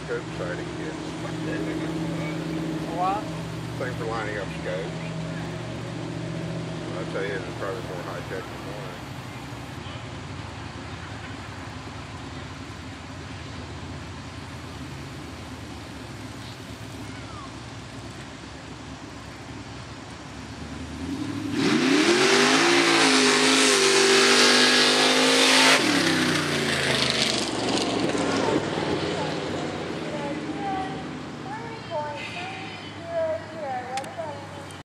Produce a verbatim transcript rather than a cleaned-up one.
scope sighting kits. What? Thing for lining up scopes. I'll tell you, it's probably more high tech than mine.